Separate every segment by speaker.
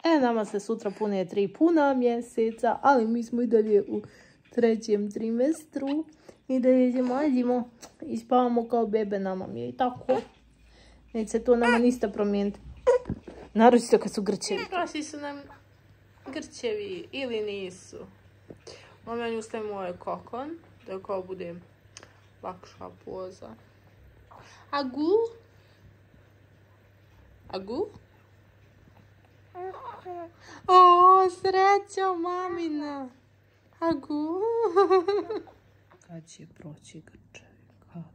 Speaker 1: Nama se sutra pune 3 puna mjeseca, ali mi smo i dalje u 3. trimestru. I dalje ćemo i spavamo kao bebe na mami. I tako. Neće se to nama ništa promijeniti. Naročito kad su grčevi. Prošli su nam grčevi ili nisu. Mama nju stavimo ovaj kokon, da kao bude lakša poza. Agu? Agu? O, srećo mamina. Agu? Kad će proći grčevi? Kad?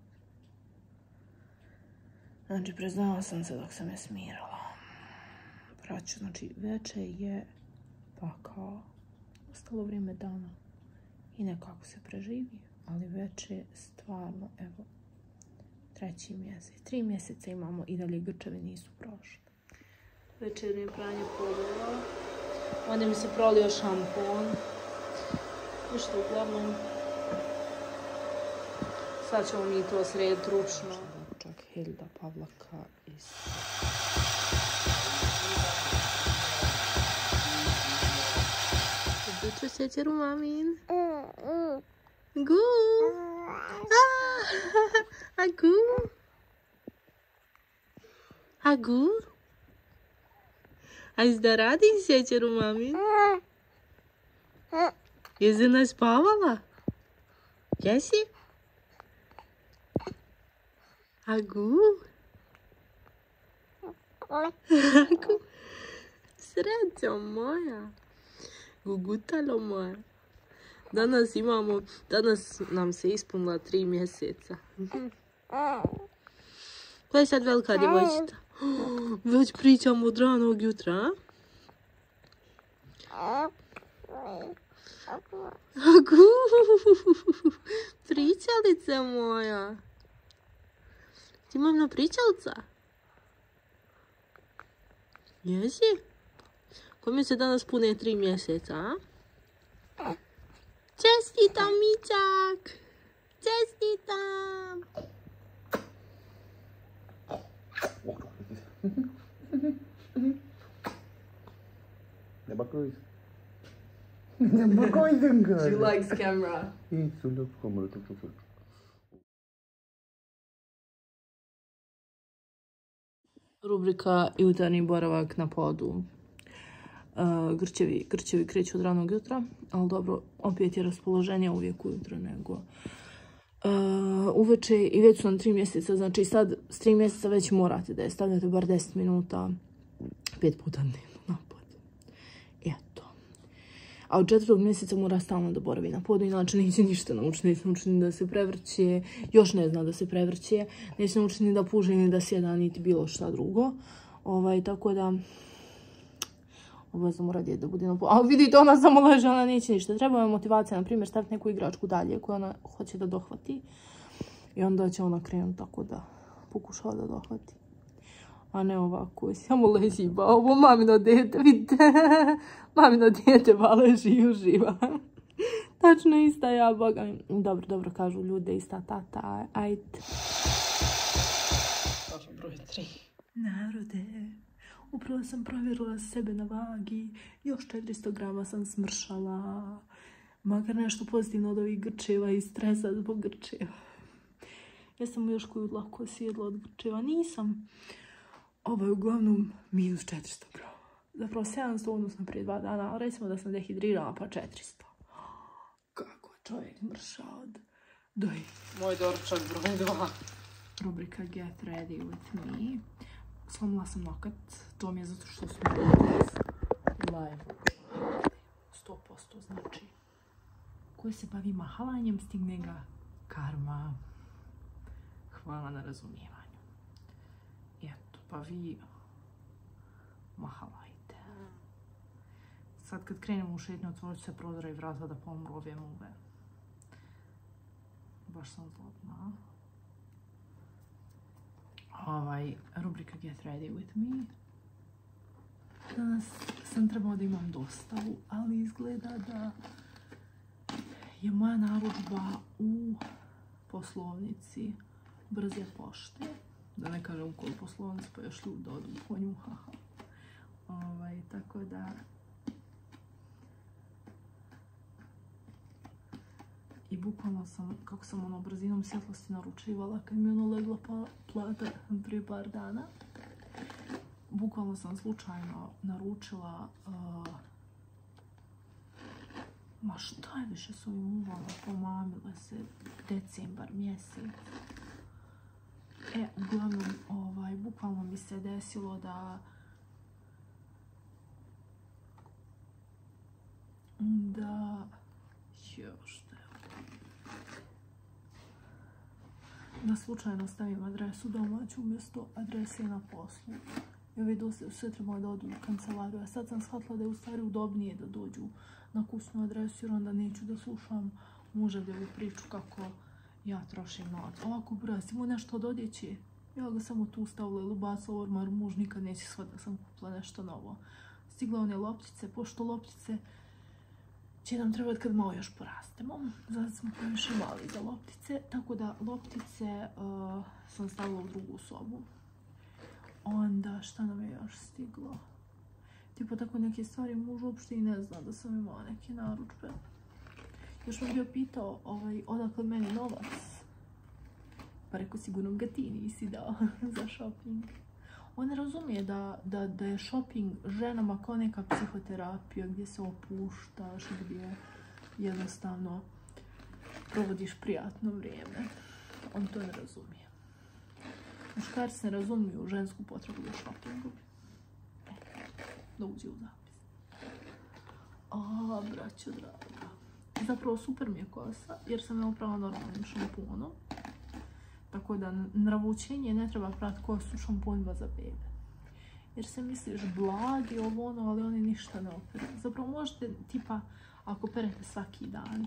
Speaker 1: Znači, preznala sam se dok sam je smirala. Praću, znači, veče je pakao. Ostalo vrijeme dana. I nekako se preživi. Ali veče je stvarno, evo, 3. mjesec. 3 mjeseca imamo i dalje grčevi nisu prošli. Večernje pranje povela. Onda mi se prolio šampon. Ništa, uglavnom. Sad ćemo mi to srediti ručno. Čak Hilda Pavlaka iz... Dođu šećer u mamin. Gu! Agu! Agu? A da radi šećer u mamin? Jesi naspavala? Jesi? Agu? Agu? Srećo moja. Gugutalo moja. Danas nam se ispunila 3 mjeseca. Koja je sad velika djevojčica? Već pričamo od ranog jutra, a? Agu! Pričalica moja. Ti mamina pričalca? Jesi? Kome se danas pune 3 mjeseca, a? Čestitam, Mičak! Čestitam!
Speaker 2: Ne bakıyoruz. Ne bakıyorsun kız?
Speaker 1: She likes camera.
Speaker 2: İyi, söyle kamera çok.
Speaker 1: Rubrika jutarnji boravak na podu. Grčevi kreću od ranog jutra, ali dobro, opet je raspoloženje uvijek ujutro nego uveče i već su nam 3 mjeseca, znači sad s 3 mjeseca već morate da je stavljate bar 10 minuta 5 puta dnevno na pod. Eto. A od 4. mjeseca mora stalno da boravi na podu, inače neće ništa naučiti, neće naučiti ni da se prevrće, još ne zna da se prevrće, neće naučiti ni da puže, ni da sjeda, niti bilo šta drugo. Tako da obavezno mora djete da bude na podu. Ali vidite, ona samo leže, ona neće ništa. Treba je motivacija, na primjer, staviti neku igračku dalje koju ona hoće da dohvati. I onda će ona krenuti tako da pokušava da dohvati. A ne ovako, samo leži ba. Ovo mamino dete, vidite. Mamino dete ba leži i uživa. Tačno ista ja, boga mi. Dobro, kažu ljude, ista tata. Ajde. Pažno broj 3. Narode. Upravo sam provjerila sebe na vagi, još 400 grama sam smršala. Makar nešto pozitivno od ovih grčeva i stresa zbog grčeva. Ja sam još koju lako sjedla od grčeva, nisam. Ovo je uglavnom minus 400 grama. Zapravo 700 odnosno prije 2 dana, ali recimo da sam dehidrirala pa 400. Kako čovjek mrša od doji. Moj doručak broj 2. Rubrika Get Ready With Me. Slomila sam nokat, to mi je zato što smo live 100%, znači koji se bavi mahalanjem stigne ga karma. Hvala na razumijevanju. Eto, pa vi mahalajte. Sad kad krenemo u šetnju, otvorit ću se prozora i vrata da pomru ove muve. Baš sam zlobna. Rubrika Get Ready With Me. Danas sam trebala da imam dostavu, ali izgleda da je moja narudžba u poslovnici Brze pošte. Da ne kažem koju poslovnicu, pa još ljudi odu po nju. Tako da bukvalno sam, kako sam ono brzinom svjetlosti naručivala, kad mi ono legla plata prije par dana, bukvalno sam slučajno naručila, ma šta je više s ovim uvama, pomamile se, decembar mjesec. Uglavnom, bukvalno mi se desilo da slučajno stavim adresu domaću umjesto adrese na poslu. I ovi dosta sve trebali da odu u kancelariju, a sad sam shvatila da je u stvari udobnije da dođu na kućnu adresu, jer onda neću da slušam muževljevu priču kako ja trošim novac. Ovako, broj, si mu nešto od odjeće, ja ga samo tu stavila ili ubacila u ormar, muž nikad neće shvatiti da sam kupila nešto novo. Stigla one loptice, pošto loptice će nam trebati kad malo još porastemo. Zato smo previše mali za loptice, tako da loptice sam stavila u drugu sobu. Onda, šta nam je još stiglo? Tipo tako neke stvari, muž uopšte i ne zna da sam imala neke narudžbe. Još me bio pitao odakle meni novac. Pa rekao, sigurno ga ti nisi dao za shopping. On ne razumije da je shopping ženama kao neka psihoterapija gdje se opuštaš, gdje jednostavno provodiš prijatno vrijeme. On to ne razumije. Muškarci ne razumiju žensku potrebu za shoppingu. Da uđe u zapis. Braćo draga. Zapravo super mi je kosa jer sam je oprala normalnim šampunom. Tako da nravučenje ne treba prati kosu šampunima za bebe. Jer se misliš blagi ovo ono, ali oni ništa ne operu. Zapravo možete, tipa, ako perete svaki dan.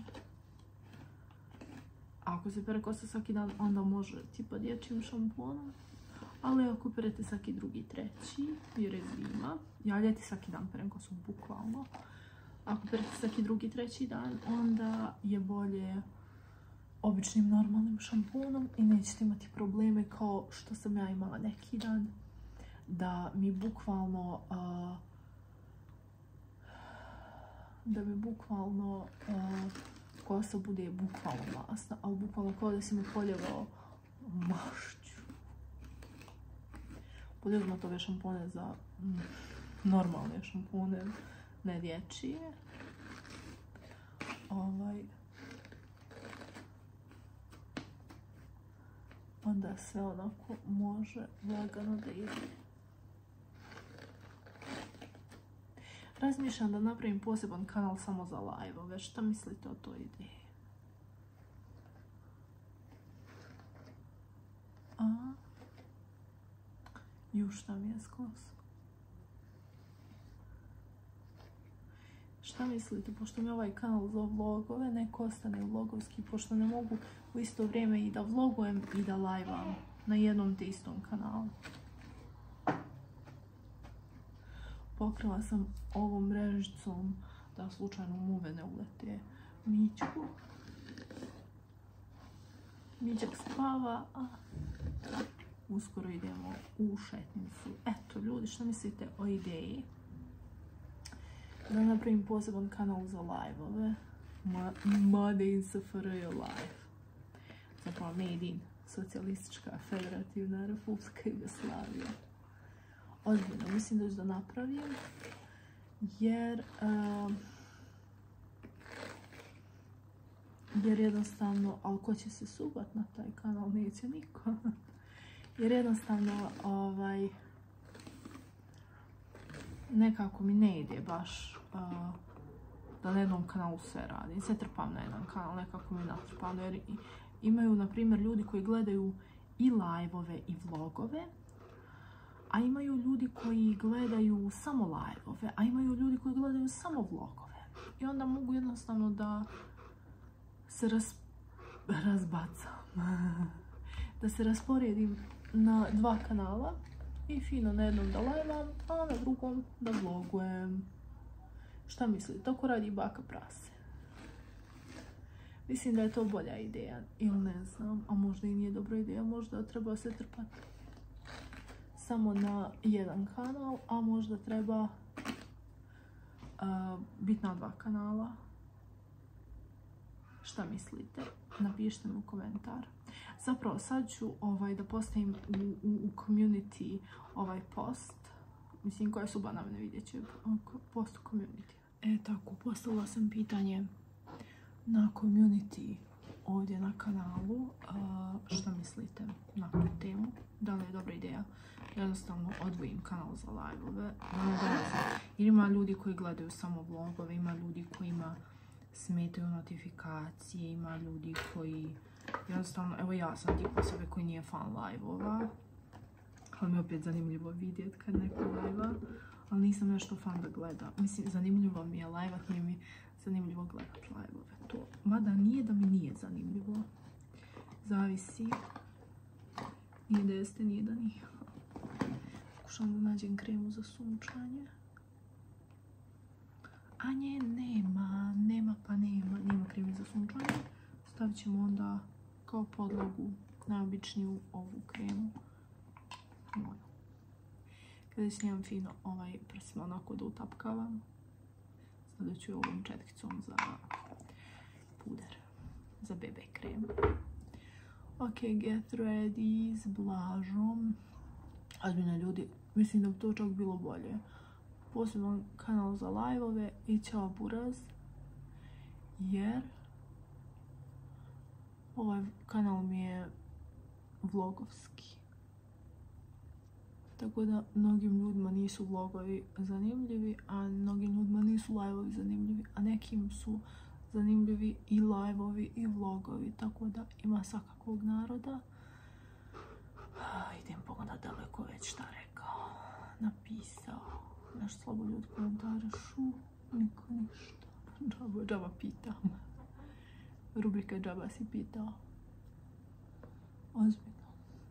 Speaker 1: Ako se pere kosa svaki dan, onda može tipa dječjim šampunom. Ali ako perete svaki drugi, treći, jer je zima, ja ljeti svaki dan perem kosu bukvalno. Ako perete svaki drugi, treći dan, onda je bolje običnim normalnim šampunom i nećete imati probleme kao što sam ja imala neki dan, da mi bukvalno kosa bude bukvalno masna, ali bukvalno kao da si me poljevao mašću. Bolje uzmati ove šampone za normalne šampone, ne dječije. Onda sve onako može lagano da ide. Razmišljam da napravim poseban kanal samo za live-ove. Šta mislite o toj ideji? Šta mi je skos? Šta mislite, pošto mi ovaj kanal za vlogove, neko ostane vlogovski, pošto ne mogu u isto vrijeme i da vlogujem i da live-am na jednom te istom kanalu. Pokrila sam ovom mrežicom da slučajno muve ne ulete Mićku. Mićak spava, a uskoro idemo u šetnicu. Eto, ljudi, što mislite o ideji? Da napravim poseban kanal za live-ove. Made in SFRJ live. Zapravo Made in Socijalistička Federativna Republika Jugoslavija. Ozbiljno, mislim da ću da napravim. Jer jednostavno, ali ko će se subat na taj kanal? Neće niko. Jer jednostavno, nekako mi ne ide baš da na jednom kanalu sve radim. Sve trpam na jedan kanal, nekako mi natrpano. Jer imaju, na primjer, ljudi koji gledaju i live-ove i vlogove, a imaju ljudi koji gledaju samo live-ove, a imaju ljudi koji gledaju samo vlogove. I onda mogu jednostavno da se razbacam. Da se rasporedim na dva kanala i fino na jednom da live-am, a na drugom da vlogujem. Šta mislite? Tako radi baka prase. Mislim da je to bolja ideja, ili ne znam, a možda i nije dobra ideja, možda treba se trpati samo na jedan kanal, a možda treba biti na dva kanala. šta mislite? Napišite mi u komentar. Zapravo sad ću da postavim u community ovaj post. Mislim, koje su banavne, vidjet će post u community. Tako, postavila sam pitanje na community ovdje na kanalu. Šta mislite na tu temu? Da li je dobra ideja? Jednostavno odvojim kanal za live-ove. Jer ima ljudi koji gledaju samo vlogove, ima ljudi kojima smetaju notifikacije, ima ljudi koji jednostavno, evo ja sam tip osobe koji nije fan live-ova, ali mi je opet zanimljivo vidjeti kad neko live-a, ali nisam nešto fan da gledam. Mislim, zanimljivo mi je live-at, nije mi zanimljivo gledat live-ove. To, mada nije da mi nije zanimljivo. Zavisi. Nije da jeste, nije da nije. Pokušam da nađem kremu za sunčanje. A nje nema kreme za sunčanje. Stavit ćemo onda kao podlogu najobičniju ovu kremu. Moju. Kada snimam fino prsima onako da utapkavam, sada ću ovom četkicom za puder, za BB krem. Ok, get ready s blažom. Ozbiljno ljudi, mislim da bi to čak bilo bolje. Poseban kanal za live-ove i ćao buraz, jer ovaj kanal mi je vlogovski. Tako da mnogim ljudima nisu vlogovi zanimljivi, a mnogim ljudima nisu live-ovi zanimljivi, a nekim su zanimljivi i live-ovi i vlogovi, tako da ima svakakvog naroda. Idem pogledat daleko već šta rekao, napisao. Nešto slabo ljudi komentarišu, niko ništa. Džaba pitam. Rubrika džaba si pitao. Ozbiljno.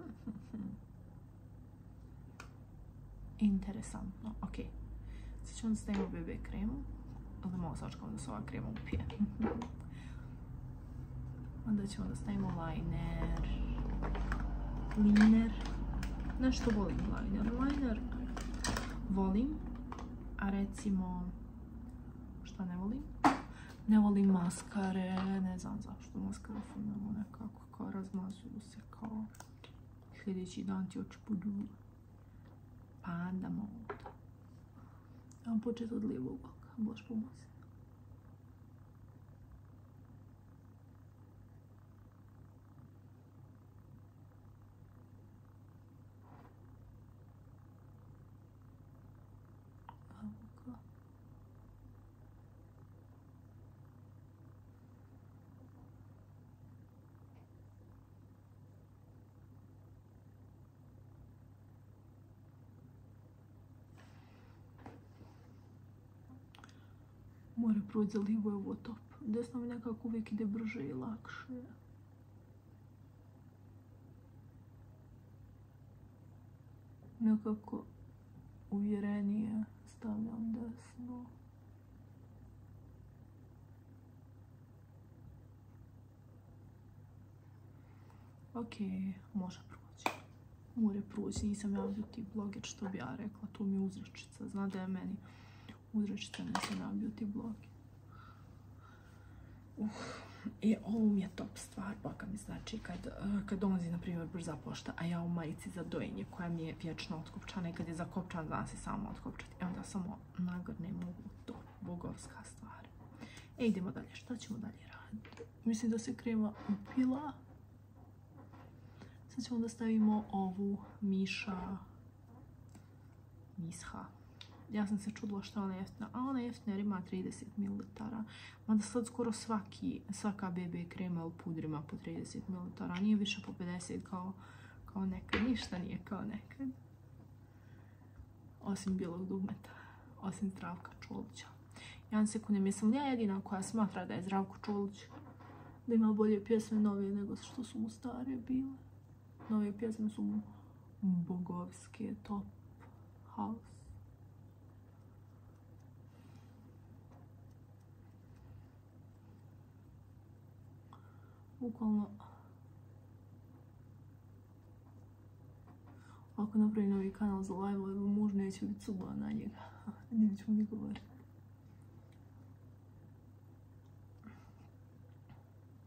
Speaker 1: Interesantno. Ok. Sad ćemo da stavimo BB kremu. Ali malo sačekamo da se ova krema upije. Onda ćemo da stavimo liner. Liner. Nešto volim liner. Liner volim. A recimo, šta ne volim? Ne volim maskare, ne znam zašto maskare funamo nekako, kao razmazuju se kao sljedeći dan ti oči budu panda mode. Evo početi od lijevog oka, boš pomozi. More proći za lijevo je ovo top. Desno mi nekako uvijek ide brže i lakše. Nekako uvjerenije stavljam desno. Ok, može proći. More proći, nisam ja beauty bloger, što bi ja rekla, to mi je uzrečica. Zna da je meni uzrečica, nisam ja beauty bloger. I ovo mi je top stvar, baka mi znači kad dolazi, na primjer, brza pošta, a ja u majici za dojenje koja mi je vječno otkopčana i kad je zakopčan, znam se samo otkopčati. I onda samo nagrnem ovu to, bogovska stvar. Idemo dalje, šta ćemo dalje raditi? Mislim da se krema upila. Sad ćemo da stavimo ovu Misha. Ja sam se čudila što je ona jeftina, a ona je jeftina jer ima 30 ml. Mada sad skoro svaka BB krema ili pudr ima po 30 ml. Nije više po 50 kao nekad. Ništa nije kao nekad. Osim bijelog dugmeta. Osim Zdravka Čolića. Jedan sekund, mislim ja jedina koja smatra da je Zdravko Čolić da ima bolje pjesme novije nego što su mu stare bile. Nove pjesme su mu bogovske, top, house. Bukvalno, ako napravim novi kanal za live, muž neće biti suba na njega. Nećemo ni govoriti.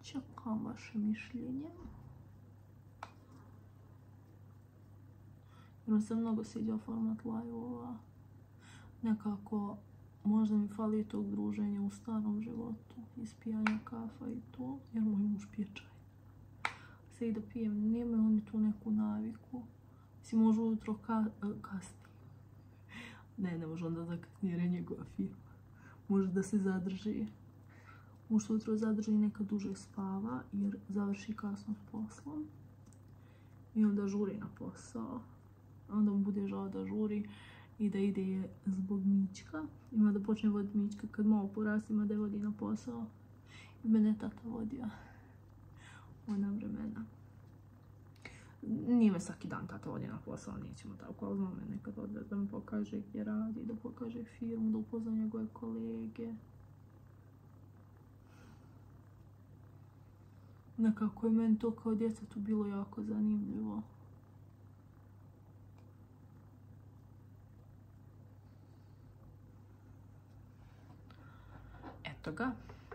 Speaker 1: Čekam vaše mišljenje. Jer mi se mnogo sviđa format live-ova. Nekako, možda mi fali tog druženja u starom životu. Ispijanja kafa i to, jer moj muž pije čaj. Sve i da pijem, nemaju oni tu neku naviku. Mislim, može ujutro kasnije. Ne može onda zakasnije, jer je njegova firma. Može da se zadrži. Može se ujutro zadrži i nekad duže spava, jer završi kasno s poslom. I onda žuri na posao. Onda mu bude žao da žuri i da ide zbog Mićka. Ima da počne voditi Mićka kad malo porasti, ima da je vodi na posao. I mene je tata vodio. Ona vremena. Nije me svaki dan tata vodi na posao, nećemo tako, ali znam me nekad odvez da mi pokaže gdje radi, da pokaže firmu, da upozna njegove kolege. Nekako je meni to kao djetetu bilo jako zanimljivo. Eto ga.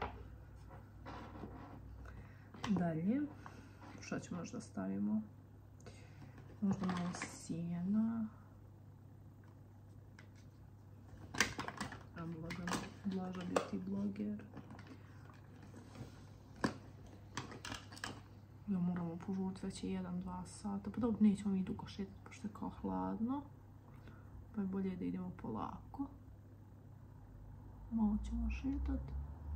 Speaker 1: Dalje. Šta ćemo još da stavimo? Možda malo sjena. Blaža beauty bloger. Ja moramo požuriti već je 1-2 sata. Pa dobro, nećemo mi dugo šetati pošto je kao hladno. Pa je bolje da idemo polako. Malo ćemo šetati.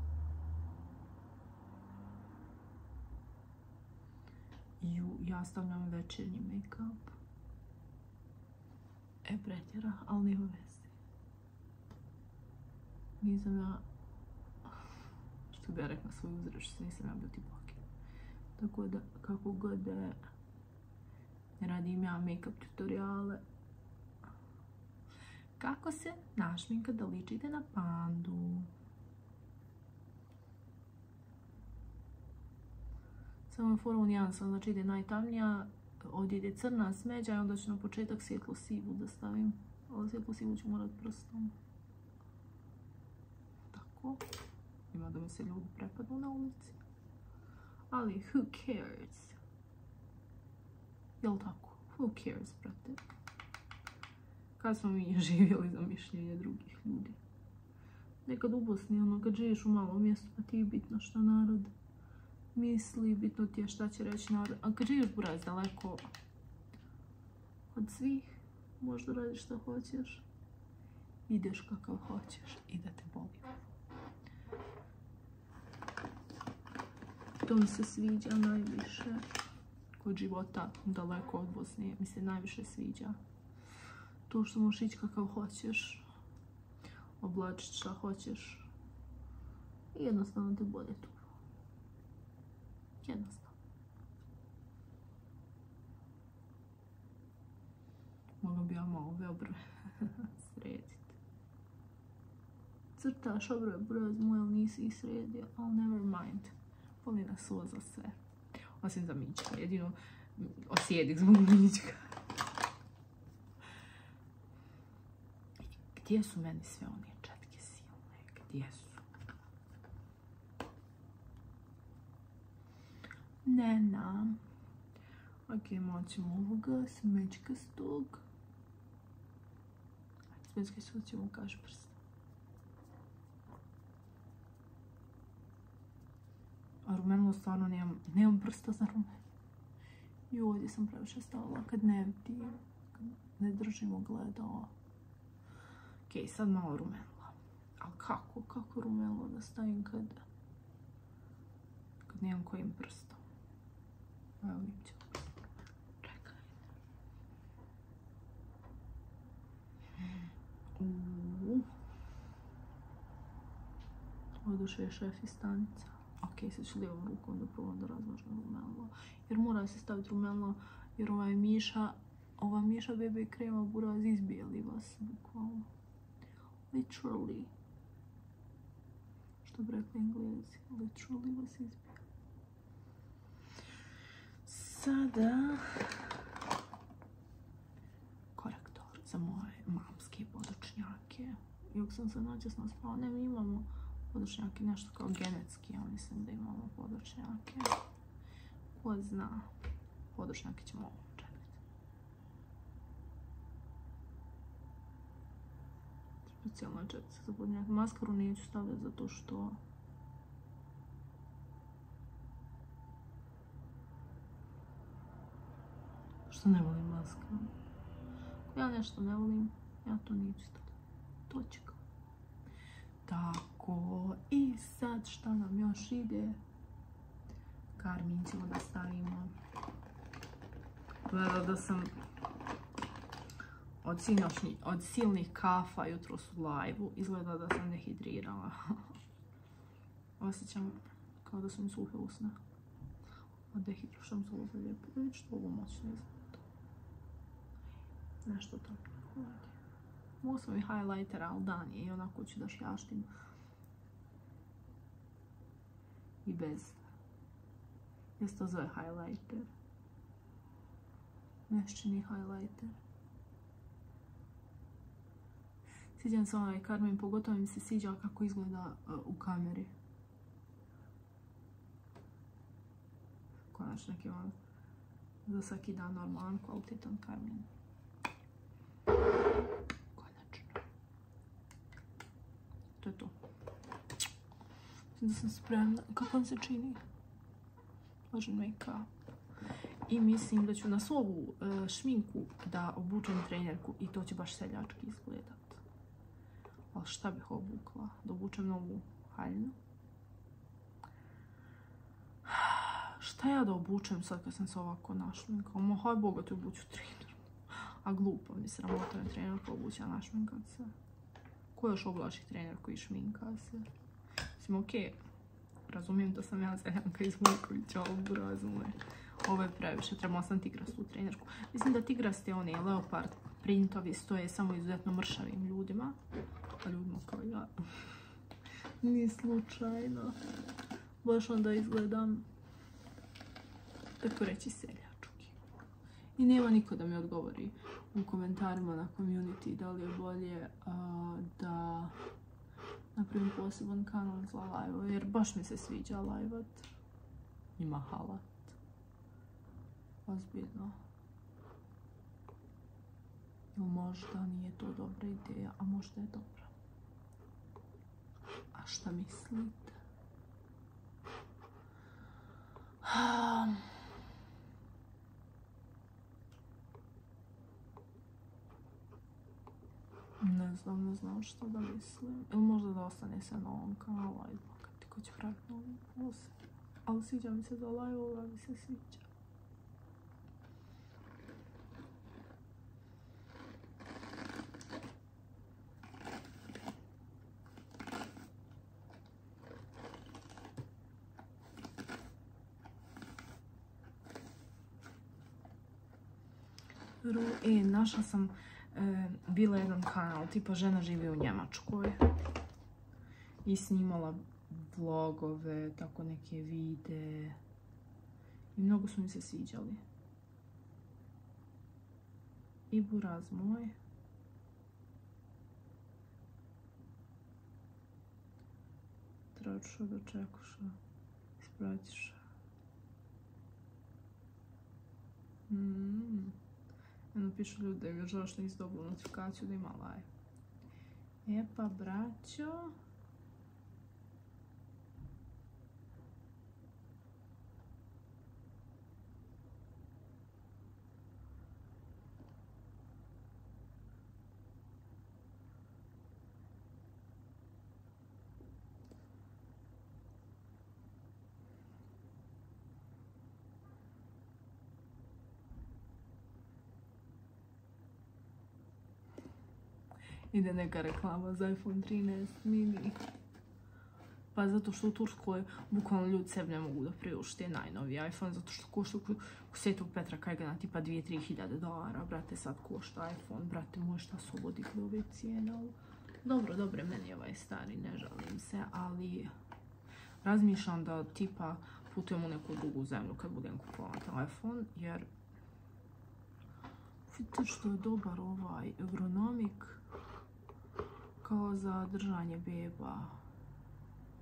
Speaker 1: Ja stavljam večernji make-up. Pretjera, ali nema veze. Nisam ja, što bi ja rekla svoj uzrač, nisam ja beauty bloger. Tako da, kako god da radim ja make-up tutoriale. Kako se našminka da ličite na pandu? Samo je fora nijansa, znači ide najtamnija, ovdje ide crna smeđa i onda ću na početak svjetlo sivu da stavim. Ali svjetlo sivu ću morat prstom. Tako. Ima da mi se ljudi prepadnu na ulici. Ali who cares? Jel' tako? Who cares, brate? Kad smo mi živjeli za mišljenje drugih ljudi? Nekad u Bosni, ono, kad živiš u malom mjestu, pa ti je bitno što narod misli, bitno ti je šta će reći narod. A kad živiš buraz daleko od svih, možda radiš što hoćeš, ideš kakav hoćeš i da te boli. To mi se sviđa najviše kod života daleko od Bosne. Mi se najviše sviđa to što možeš ići kakav hoćeš, oblačiti šta hoćeš i jednostavno te bolje tu. Jednostavno. Mogla bi ja malo ove obrve srediti. Crtaš obrve broj moj, ali nisi ih sredio, ali never mind. Boli nas ovo za sve. Osim za Mićka, jedino osjedik zbog Mićka. Gdje su meni sve one četke silne? Gdje su? Ne znam. Ok, moćemo ovoga smeđkastog. Smeđkastog ćemo kaži prst. A rumenilo stvarno nemam prsta za rumen. I ovdje sam previše stavila kad ne vidim, kad ne držimo gledala. Ok, sad malo rumenila. Ali kako rumenilo da stavim kad nemam kojim prstom? Evo mi ću. Čekaj. Oduše je šef iz stanica. Ok, sad ću lijevom rukom da probam da razmažem rumenilo. Jer mora se staviti rumenilo, jer ova miša bebe krema buraz izbijeli vas, bukvalno. Literally. Što bi rekli Englezi, literally vas izbijeli. Sada korektor za moje mamske podočnjake. Iako sam se načasno spala, ne, mi imamo Podočnjake, nešto kao genetski, ja mislim da imamo podočnjake. Ko zna, podočnjake ćemo čekati. Specijalno je čekati za podočnjake. Maskaru neću stavljati zato što ne volim maskaru. Ako ja nešto ne volim, ja to neću stavljati. Točka. Tako, i sad šta nam još ide? Karmin ćemo da stavimo. Gledala da sam od silnih kafa jutros u live-u, izgleda da sam dehidrirala. Osjećam kao da su mi suhe usne. Od dehidrušam se ovo lijepo. Vidite što ovo moćno izgleda. Nešto tako. Mogu sam i highlightera, ali dan je i onako ću da šljaštim. I bez. Jesi to zove highlighter? Mešćini highlighter. Sviđam se ovaj Karmin, pogotovo mi se sviđa kako izgleda u kameri. Konačno neki on za svaki dan normalan, kvalitetan Karmin. To je to. Da sam spremna. Kako vam se čini? Ložen make-up. I mislim da ću na ovu šminku da obučem trenerku i to će baš seljački izgledat. Ali šta bih obukla? Da obučem novu haljinu. Šta ja da obučem sad kad sam se ovako našminkala? Ma haj boga ti obuću trenerku. A glupo mi sramota me trenerku obuća našminkat se. Ko još oblači trenerku i šminka se? Mislim, okej, razumijem da sam ja Zeljanka iz Vujkovića, ali razumije. Ovo je previše, trebala sam tigrastu trenerku. Mislim da tigraste one leopard printovi stoje samo izuzetno mršavim ljudima. A ljudima kao ja. Nije slučajno. Baš onda izgledam, tako reći, seljački. I nema niko da mi odgovori u komentarima na community da li je bolje da napravim poseban kanal za live, jer baš mi se sviđa live-at. Ima halat. Ozbiljno. Ili možda nije to dobra ideja, a možda je dobra. A šta mislite? Ne znam što da mislim. Ili možda da ostane se na ovom kanalu, ajde makati ko će praviti novi post. Ali sviđa mi se za live-ova, mi se sviđa. Našla sam bila jedan kanal, tipa žena živi u Njemačkoj i snimala vlogove, tako neke videe i mnogo su mi se sviđali. I buraz moj. Trača da čekuša, ispratiša. Jedno pišu ljudi da je žao što nisi dobila notifikaciju da ima live. E pa, braćo. Ide neka reklama za iPhone 13 mini. Pa zato što u Turskoj bukvalno ljudi sebi ne mogu da priušte najnoviji iPhone, zato što košta u Svetog Petra Kajgana tipa 2-3 hiljade dolara. Brate, sad košta iPhone, brate moj, šta su ovo digli ove cijene. Dobro, meni je ovaj stari, ne žalim se, ali razmišljam da tipa putujem u neku drugu zemlju kad budem kupovati telefon, jer vidite što je dobar ovaj ergonomik kao za držanje beba.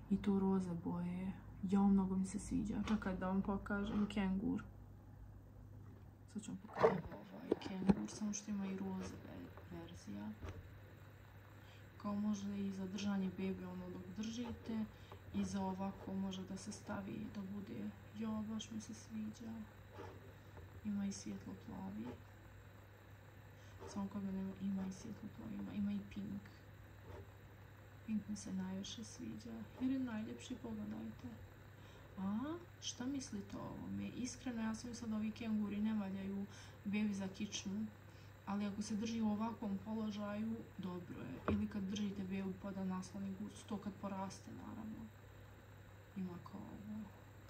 Speaker 1: I to roze boje. Ja, mnogo mi se sviđa. Čekaj da vam pokažem kengur. Sad ću vam pokažem ovaj kengur, samo što ima i roze verzija. Kao može i za držanje bebe ono dok držite. I za ovako može da se stavi da bude. Ja, baš mi se sviđa. Ima i svjetlo plavi. Samo kod mene ima i svjetlo plavi, ima i pink. Pink mi se najviše sviđa, jer je najljepši, pogledajte. A, šta mislite o ovome? Iskreno, ja sam mislila da ovi kenguri ne valjaju bebi za kičmu, ali ako se drži u ovakvom položaju, dobro je. Ili kad držite bebu pa da nasloni gucu, to kad poraste, naravno. Ima kao ovo.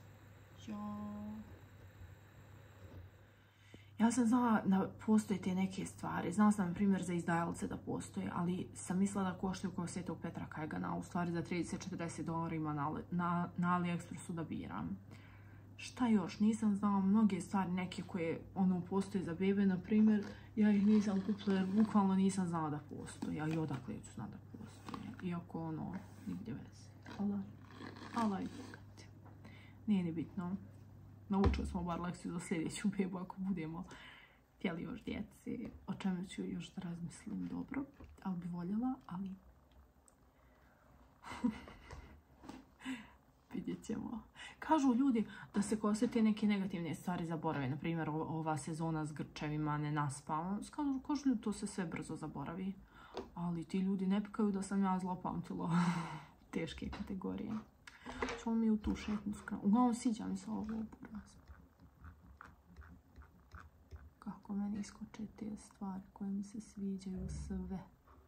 Speaker 1: Ja sam znala da postoje te neke stvari. Znala sam, na primjer, za izdajalce da postoje, ali sam mislila da koštaju kao Svetog Petra Kajgana, u stvari za $30-40 ima na AliExpressu da biram. Šta još? Nisam znala mnoge stvari, neke koje postoje za bebe, na primjer, ja ih nisam kupila jer bukvalno nisam znala da postoje, a i odakle ću znala da postoje. Iako nigdje veze. Allah i bogati. Nije ni bitno. Naučili smo bar lekciju za sljedeću bebu ako budemo htjeli još djece, o čemu ću još da razmislim dobro, ali bi voljela, ali vidjet ćemo. Kažu ljudi da se ko sve te neke negativne stvari zaborave, na primjer ova sezona s grčevima, nenaspavano, kažu ljudi to se sve brzo zaboravi, ali ti ljudi ne pikaju da sam ja zlopamtila teške kategorije. Ćemo mi u tu šetnicu krenu. Uglavnom sviđa mi se ovo buraz. Kako meni iskoče te stvari koje mi se sviđaju sve.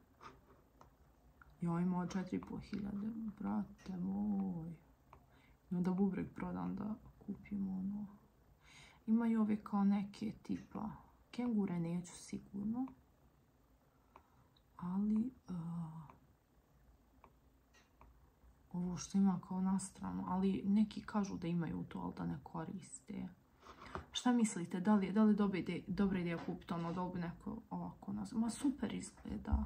Speaker 1: Ja imao 4.500, brate moj. No da bubreg prodam da kupim ono. Imaju ove kao neke tipa. Kengure neću sigurno. Ali ovo što ima kao na stranu, ali neki kažu da imaju to, ali da ne koriste. Šta mislite, da li dobra ideja kupiti ono, da li bi neko ovako nazva? Ma super izgleda.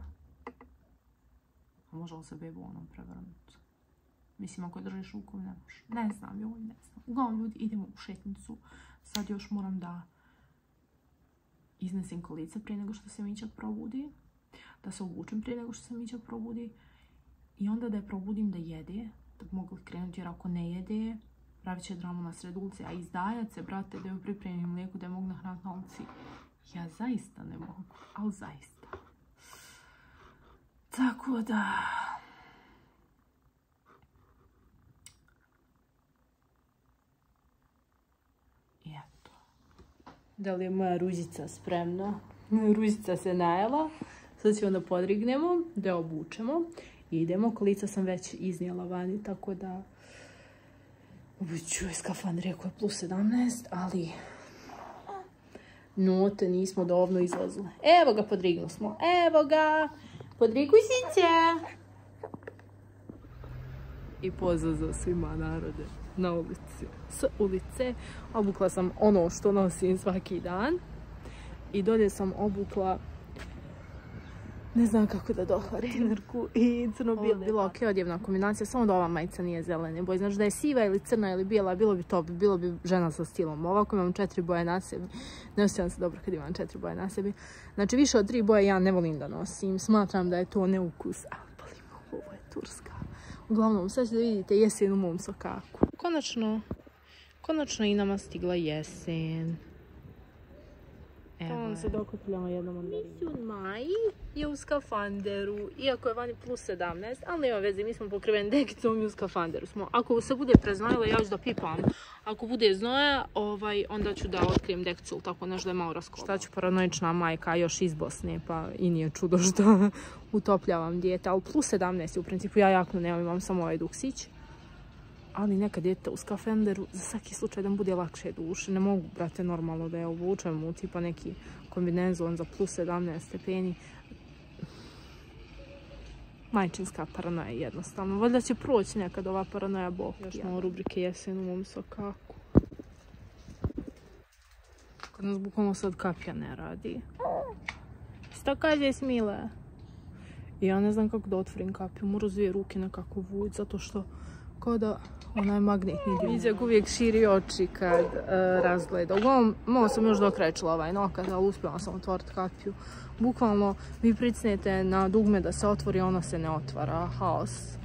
Speaker 1: A može li se bebu onom prevrnuti? Mislim, ako držiš rukom, ne može. Ne znam, joj, ne znam. Uglavnom, ljudi, idemo u šetnicu. Sad još moram da iznesem kolica prije nego što se Mićak probudi. Da se obučem prije nego što se Mićak probudi. I onda da je probudim da jede, da bi mogli krenuti, jer ako ne jede, pravit će dramu na sred ulice, a izdajat se, brate, da joj pripremim mlijeko, da je mogu nahraniti na ulici. Ja zaista ne mogu, ali zaista. Tako da... I eto. Da li je moja ružica spremna? Ružica se najela. Sad ćemo da podrignemo, da je obučemo. Idemo, kolica sam već iznijela vani, tako da obuću je skafandre koji je +17, ali note nismo dovoljno izlazile. Evo ga, podrignu smo. Evo ga, podriguj sice. I pozdrav za svima narode na ulici. S ulice obukla sam ono što nosim svaki dan i dolje sam obukla, ne znam kako da dohvatim, trenerku i crno-bijele. Bila ok odjevna kombinacija, samo da ova majica nije zelene boje. Znači da je siva ili crna ili bijela, bilo bi top, bilo bi žena sa stilom. Ovako imam 4 boje na sebi. Ne osjećam se dobro kad imam 4 boje na sebi. Znači više od 3 boje ja ne volim da nosim. Smatram da je to neukus. Ali ovo je turska. Uglavnom, sad ćete da vidite jesen u mom sokaku. Konačno i nama stigla jesen. Evo se dokupljamo jednom mandarinu. Misun Maji je u skafanderu, iako je vani +17, ali nema veze, mi smo pokriveni dekicom i u skafanderu smo. Ako se bude preznojilo, ja ću da pipam. Ako bude znoja, onda ću da otkrijem dekicu, tako nešto da je malo raskovala. Šta ću, paranoična majka još iz Bosne, pa i nije čudo što utopljavam dijete, ali +17 u principu, ja jaknu nemam, imam samo ovaj duksić. Ali neka djete u skafanderu, za svaki slučaj da mu bude lakše duše. Ne mogu, brate, normalno da je obučem u tipa neki kombinezon za +17 stepeni. Majčinska paranoja jednostavno. Valjda će proći nekad ova paranoja bok. Još malo rubrike jesen u mom sokaku. Kod nas bukvalno sad kapija ne radi. Što kaže Smile? Ja ne znam kako da otvorim kapiju. Moram 2 ruke nekako vući, zato što Ko da onaj magnetni dio. Viđak uvijek širi oči kad razgleda. Uglavnom, malo sam još dokrećila ovaj nokat, ali uspjela sam otvoriti kapiju. Bukvalno, vi pricnete na dugme da se otvori, ono se ne otvara. Haos.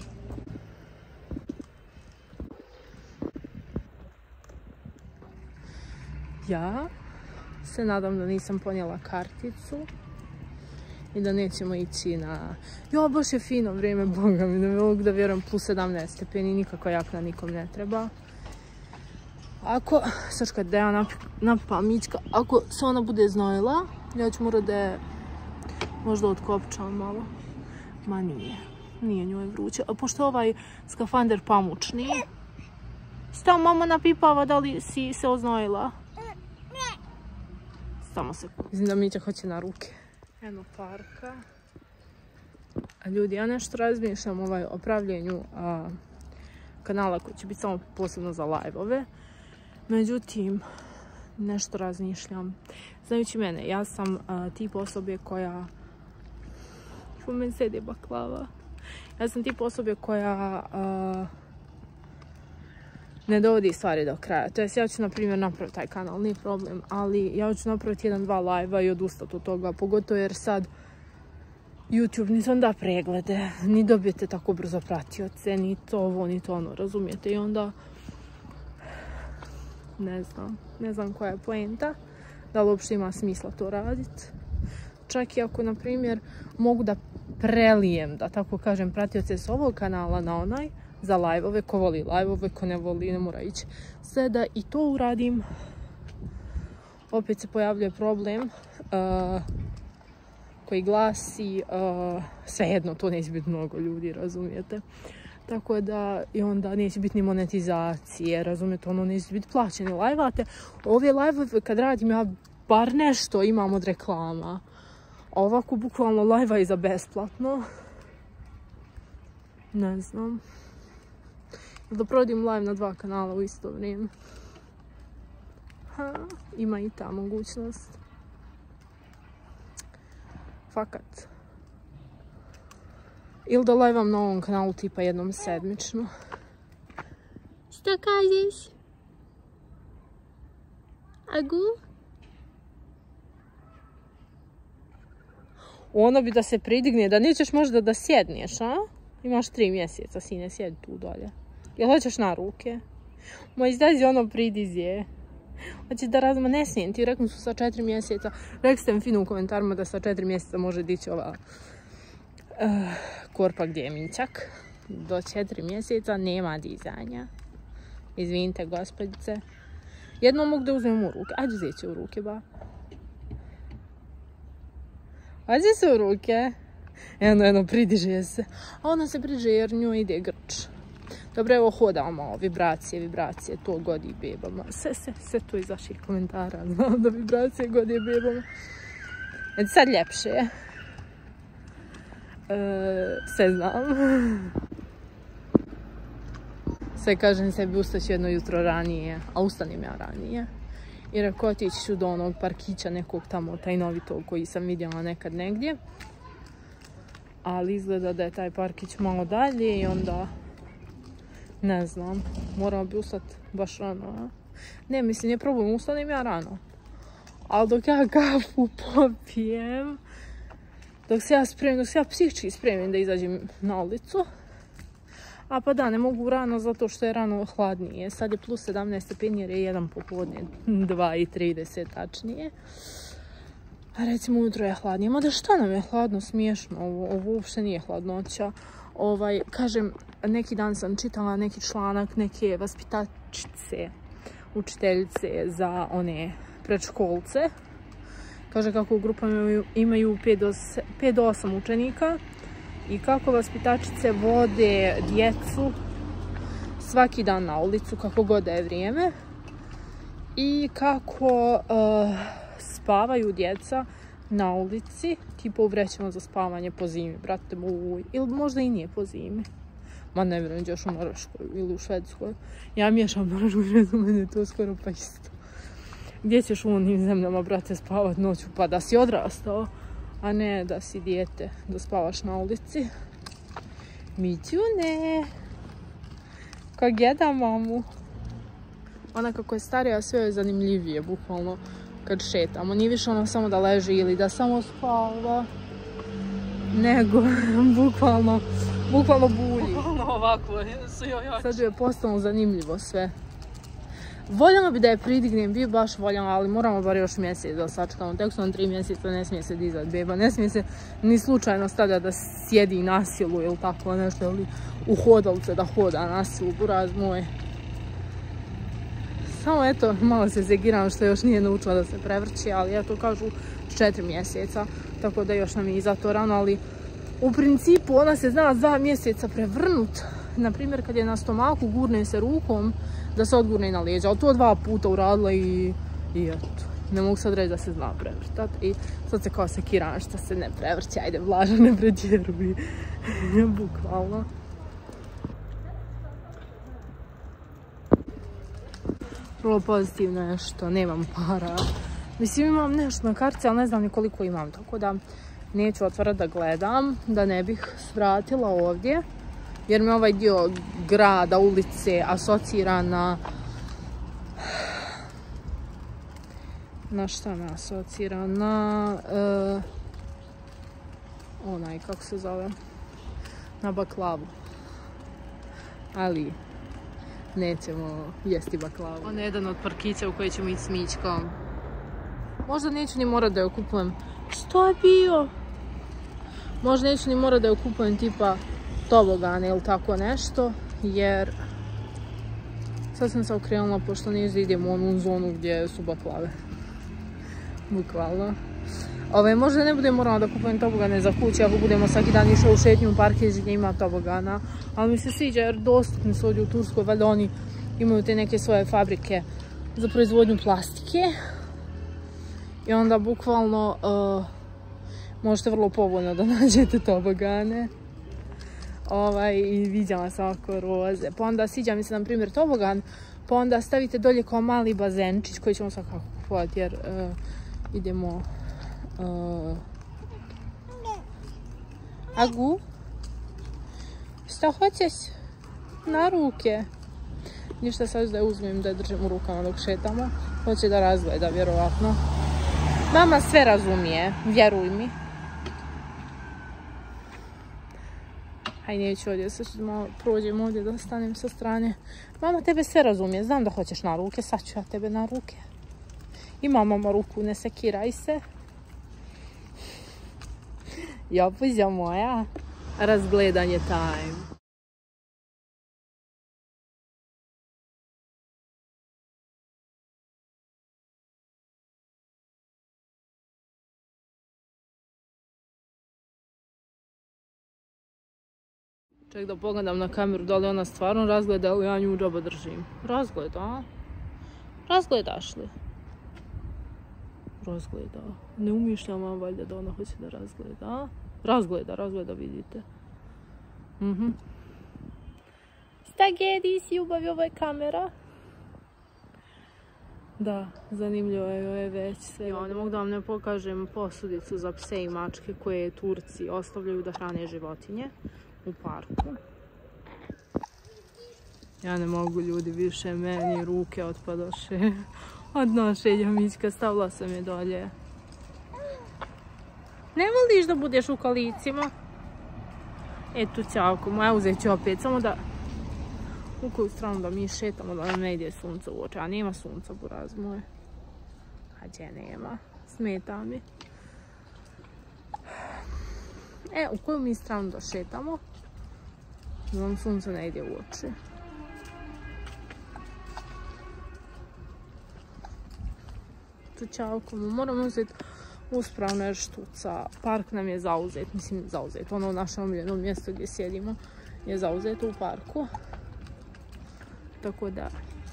Speaker 1: Ja se nadam da nisam ponijela karticu i da nećemo ići na... Jo, baš je fino vrijeme, boga mi, da me mogu da vjerujem plus 17 stepeni, nikakva jakna nikom ne treba. Ako, sačka da ja napipam Mićka, ako se ona bude znojila, ja ću morat da je možda otkopčam malo. Ma nije njoj vruće. A pošto ovaj skafander pamučni, šta mama napipava, da li si se oznojila? Samo se... Mislim da Mića hoće na ruke. Eno parka. A ljudi, ja nešto razmišljam o pravljenju kanala koji će biti samo posebno za live-ove. Međutim, nešto razmišljam. Znajući mene, ja sam tip osobe koja... U meni sedi baklava. Ja sam tip osobe koja... ne dovodi stvari do kraja. To jest, ja ću, na primjer, napraviti taj kanal, nije problem, ali ja ću napraviti 1-2 live-a i odustati od toga, pogotovo jer sad YouTube ni onda preglede, ni dobijete tako brzo pratioce, ni to ovo, ni to ono, razumijete? I onda, ne znam koja je poenta, da li uopšte ima smisla to raditi. Čak i ako, na primjer, mogu da prelijem, da tako kažem, pratioce s ovog kanala na onaj, za live-ove, ko voli live-ove, ko ne voli, ne mora ići. Sve da i to uradim, opet se pojavljuje problem koji glasi svejedno, to neće biti mnogo ljudi, razumijete? Tako da i onda neće biti ni monetizacije, razumijete, ono neće biti plaćeni live-ate. Ove live-ove kad radim ja bar nešto imam od reklama. A ovako bukvalno live-a i za besplatno. Ne znam. Da provodim live na 2 kanala u isto vrijeme. Ima i ta mogućnost. Fakat. Ili da live-am na ovom kanalu tipa jednom sedmično. Što kažeš? Agu? Ono bi da se pridigne, da nećeš možda da sjedneš, a? Imaš 3 mjeseca, sine, sjedi tu dolje. Jel hoćeš na ruke? Moj izdazi ono pridizje. Hoćeš da razma ne snijem ti, rekli su sa 4 mjeseca. Rekli ste mi fino u komentarima da sa 4 mjeseca može dići ova korpa gdje je Mićak. Do 4 mjeseca nema dizanja. Izvinite, gospođice. Jednom mogu da uzmem u ruke. Ajde uzeti u ruke, ba. Ajde se u ruke. Eno, pridiže se. A ona se pridiže jer njoj ide grč. Dobro, evo hodamo malo, vibracije, to godi bebama. Sve to iz vaših komentara, znam da vibracije godi bebama. Sad ljepše je. Sve znam. Sve kažem sebi ustaću jedno jutro ranije, a ustanem ja ranije. Jer ako otići ću do onog parkića nekog tamo tajnovitog koji sam vidjela nekad negdje. Ali izgleda da je taj parkić malo dalje i onda... Ne znam, morala bi ustati baš rano, a? Ne, mislim, je problem, ustanem ja rano. Ali dok ja kafu popijem, dok se ja psihički spremim da izađem na ulicu, a pa da, ne mogu rano zato što je rano hladnije. Sad je plus 17 stepeni jer je 1 popodne, 2:30 tačnije. A recimo ujutro je hladnije. Mada šta nam je hladno, smiješno, ovo uopšte nije hladnoća. Kažem, neki dan sam čitala neki članak neke vaspitačice, učiteljice za one predškolce. Kaže kako u grupama imaju 5 do 8 učenika i kako vaspitačice vode djecu svaki dan na ulicu, kako god da je vrijeme. I kako spavaju djeca na ulici, tipo u vrećama za spavanje po zimi, brate moj, ili možda i nije po zimi. Ma ne vjerujem, još u Norveškoj ili u Švedskoj. Ja miješam Norvešku i Švedsku, meni je to skoro pa isto. Gdje ćeš u onim zemljama, brate, spavat noću, pa da si odrastao, a ne da si dijete, da spavaš na ulici. Mićune, Kak jeda mamu. Ona kako je starija, sve je zanimljivije, bukvalno, kad šetamo. Nije više ono samo da leži ili da samo spava, nego bukvalno bulji. Bukvalno ovako, sad je postalo zanimljivo sve. Voljela bi da je pridignem, bi baš voljela, ali moramo bar još mjesec da sačekamo. Tek su nam 3 mjeseca, ne smije se dizat beba, ne smije se ni slučajno stavljati da sjedi na silu ili tako nešto, ili u hodalce da hoda na silu, buraz moj. Samo eto, malo se zegiram što još nije naučila da se prevrći, ali eto kažu 4 mjeseca, tako da još nam je iza to rano, ali u principu ona se zna 2 mjeseca prevrnut. Naprimjer, kad je na stomaku, gurne se rukom da se odgurne na leđa, ali to 2 puta uradila i eto. Ne mogu sad reći da se zna prevrtat i sad se kao sekiram što se ne prevrći, ajde Blaža, ne pretjeruj. Bukvalno. Vrlo pozitivno je što nemam para. Mislim, imam nešto na kartici, ali ne znam ni koliko imam, tako da neću otvarati da gledam, da ne bih svratila ovdje. Jer mi ovaj dio grada, ulice asocira na šta me asocira? Na onaj, kako se zove? Na baklavu. Ali nećemo jesti baklavu. On je jedan od parkića u koji ćemo ići s Mićkom. Možda neću ni morat da joj kupujem. Što je bio? Možda neću ni morat da joj kupujem tipa tobogane ili tako nešto, jer sad sam se okrenula pošto neću da idemo u onu zonu gdje su baklave. Bukvalno. Možda ne budem morala da kupujem tobogane za kuće ako budemo svaki dan išli u šetnju u parkić gdje ima tobogana, ali mi se sviđa jer dostupni su ovdje u Turskoj, valjda oni imaju te neke svoje fabrike za proizvodnju plastike i onda bukvalno možete vrlo povoljno da nađete tobogane. I vidjela sam ovako roze, pa onda sviđa mi se na primjer tobogan, pa onda stavite dolje kao mali bazenčić koji ćemo svakako kupovati jer idemo Agu? Šta hoćeš? Na ruke. Ništa sad da je uzmem da je držim u rukama dok šetamo. Hoće da razgleda vjerovatno. Mama sve razumije, vjeruj mi. Hajde, neću ovdje, sad malo prođem ovdje da stanem sa strane. Mama tebe sve razumije, znam da hoćeš na ruke, sad ću ja tebe na ruke. Ima mama ruku, ne sekiraj se. Jopuća moja, razgledanje time. Ček da pogledam na kameru da li ona stvarno razgleda ili ja nju u džaba držim. Razgleda, a? Razgledaš li? Razgleda. Ne umišljam vam valjda da ona hoće da razgleda, a? Razgleda, vidite. Stagedi si ljubavi, ovo je kamera. Da, zanimljivo je već sve. Ja ne mogu da vam ne pokažem posudicu za pse i mačke koje Turci ostavljaju da hrane životinje u parku. Ja ne mogu, ljudi, više meni ruke otpadoše od nošenja Mićka, stavila sam je dolje. Ne voliš da budeš u kolicima? Eto, ćavko moja, uzet ću opet, samo da u koju stranu da mi šetamo, da nam ne ide sunce u oči, a nema sunca, buraz moj. A gdje nema, smeta mi. U koju mi stranu da šetamo, da nam sunce ne ide u oči. Tu ćavko, moramo uzeti uspravno jer štuca. Park nam je zauzet, mislim zauzet, ono naše omiljeno mjesto gdje sjedimo je zauzeto u parku. Tako da,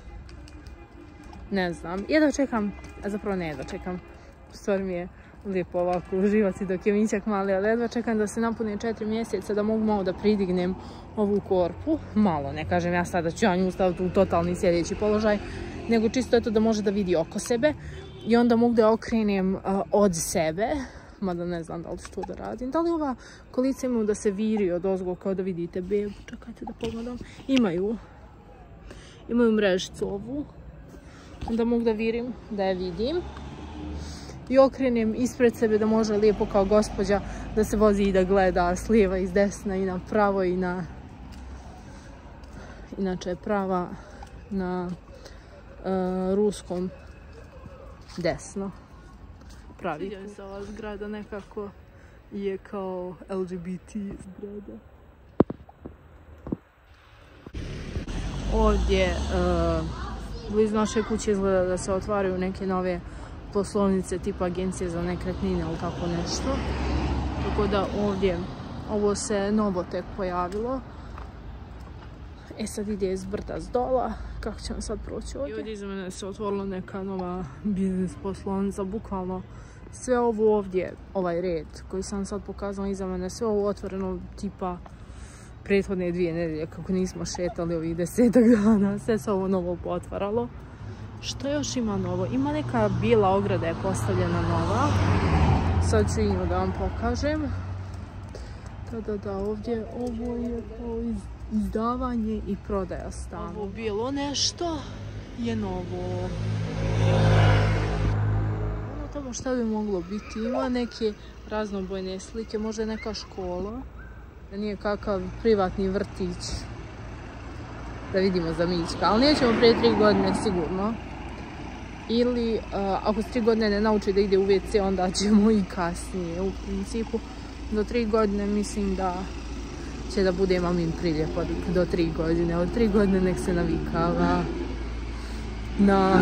Speaker 1: ne znam, jedva čekam, a zapravo ne jedva čekam, u stvari mi je lijepo ovako uživati dok je Mićak mali, ali jedva čekam da se napune 4 mjeseca da mogu malo da pridignem ovu korpu, malo, ne kažem ja sad da ću ja nju staviti u totalni sjedeći položaj, nego čisto eto da može da vidi oko sebe i onda mogu da okrenem od sebe, mada ne znam da li ću to da radim. Da li ova kolica imaju da se viri od ozgo kao da vidite bebu, čekajte da pogledam, imaju. Imaju mrežicu ovu. Da mogu da je vidim. I okrenem ispred sebe da može lijepo kao gospođa da se vozi i da gleda s lijeva i s desna i na pravo i na... Inače je prava na ruskom desno. Pravi. Sviđa se ova zgrada nekako je kao LGBT zgrada. Ovdje blizu naše kuće izgleda da se otvaraju neke nove poslovnice tipa agencije za nekretnine ili tako nešto. Tako da ovdje ovo se novo tek pojavilo. Sad ide iz brda s dola. Kako ćemo sad proći ovdje? I ovdje iza mene se otvorila neka nova biznis poslovnica. Bukvalno sve ovo ovdje, ovaj red koji sam sad pokazala iza mene, sve ovo otvoreno tipa prethodne 2 nedelje kako nismo šetali ovih 10 dana. Sve se ovo novo potvaralo. Što još ima novo? Ima neka bijela ograda je postavljena nova. Sad ću i nju da vam pokažem. Da, ovdje ovo je kao izdavanje i prodaja stana. Ovo bilo nešto je novo. Ono tamo šta bi moglo biti? Ima neke raznobojne slike, možda je neka škola. Da nije kakav privatni vrtić. Da vidimo za Mićka, ali nećemo prije 3 godine sigurno. Ili ako s 3 godine ne nauči da ide u WC, onda ćemo i kasnije. U principu do 3 godine mislim da će da bude mamin priljev do 3 godine. Od 3 godine nek se navikava na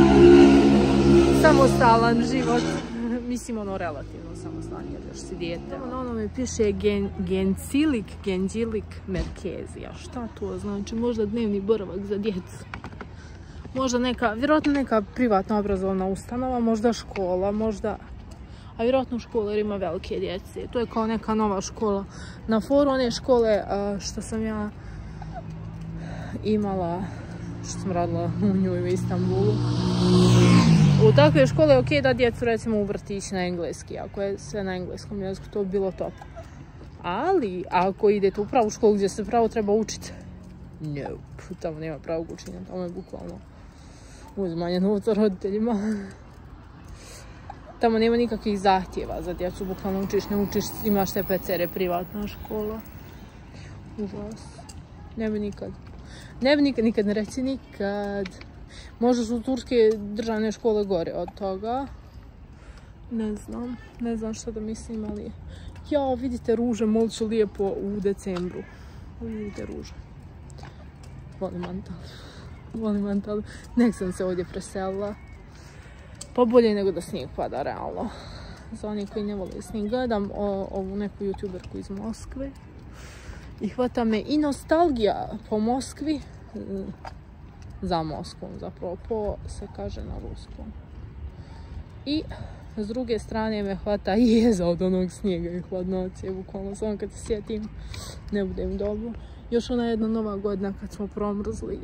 Speaker 1: samostalan život. Mislim ono relativno samostalan jer još si dijete. Na onome piše Genđilik Merkezija. Šta to znači? Možda dnevni boravak za djecu. Možda vjerojatno neka privatna obrazovna ustanova, možda škola, možda... A vjerojatno škola jer ima velike djece. To je kao neka nova škola. Na foru one škole što sam ja imala, što sam radila u njoj u Istanbulu. U takve škole je ok da djecu recimo u vrtić na engleski. Ako je sve na engleskom jeziku, to bi bilo top. Ali ako idete u pravu školu gdje se pravo treba učiti, nope, tamo nema pravog učenja, tamo je bukvalno uzimanje novca roditeljima. Tamo nema nikakvih zahtjeva za djecu, bukvalno učiš, ne učiš, imaš te PCR, privatna škola. Užas. Ne bi nikad ne reći nikad. Možda su turske državne škole gore od toga. Ne znam što da mislim, ali... Ja, vidite ruže, moliću lijepo u decembru. Vidite ruže. Volim Antaliju. Nek sam se ovdje preselila. Pa bolje nego da snijeg pada, realno. Za oni koji ne vole snijeg, gledam ovu neku youtuberku iz Moskve. I hvata me i nostalgija po Moskvi. Za Moskvom, zapravo. Po se kaže na ruskom. I s druge strane me hvata jeza od onog snijega i hladnoće. Bukvalno samo kad se sjetim ne budem dobro. Još ona jedna nova godina kad smo promrzli.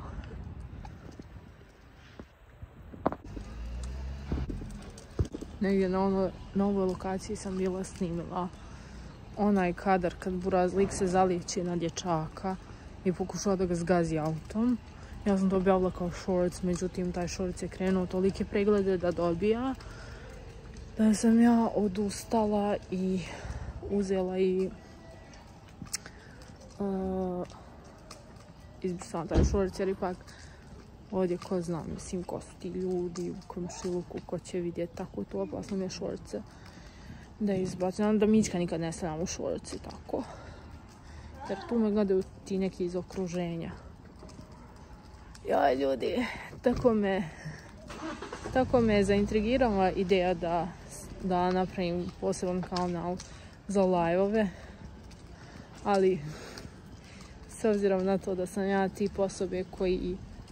Speaker 1: Negdje na ovoj lokaciji sam bila snimila onaj kadar kad buraz lik se zalijeće na dječaka i pokušava da ga zgazi autom. Ja sam to objavila kao shorts, međutim taj shorts je krenuo tolike preglede da dobija da sam ja odustala i uzela i izbrisala taj shorts jer ipak ovdje ko zna, mislim ko su ti ljudi u komšiluku ko će vidjeti tako to opasno mi je šorce da izbacim. Znam da Mićka nikad ne stavljam u šorci tako. Jer tu me gledaju ti neki iz okruženja. Joj ljudi, tako me je zaintrigirala ideja da napravim poseban kanal za live-ove. Ali s obzirom na to da sam ja tip osobe koji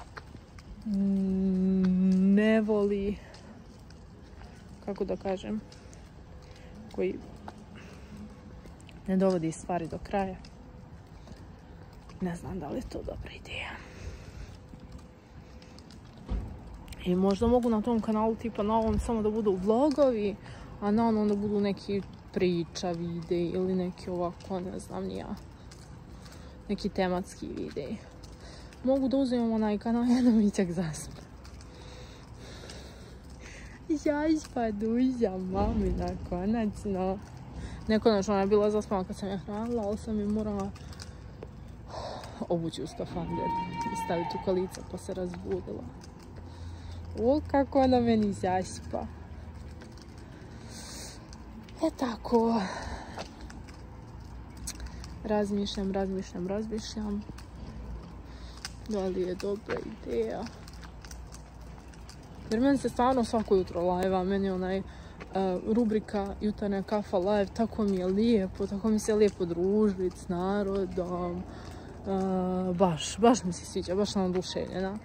Speaker 1: ne voli, kako da kažem, koji ne dovodi stvari do kraja. Ne znam da li je to dobra ideja. I možda mogu na tom kanalu tipa na ovom samo da budu vlogovi, a na onom da budu neki priča videi ili neki ovako, ne znam ni ja. Neki tematski videi. Mogu da uzmem onaj kanal jedan Mićak zaspa. Jašpa duža mamina, konačno. Nekonačno ona je bila zaspana kad sam je hranila, ali sam je morala obući u skafander i staviti u kolica pa se razbudila. O, kako ona meni zašpa. Tako. Razmišljam. Da li je dobra ideja? Jer meni se stvarno svako jutro live-a, meni onaj rubrika Jutarnja kafa live, tako mi je lijepo, tako mi se lijepo družiti s narodom. Baš mi se sviđa, baš sam oduševljena.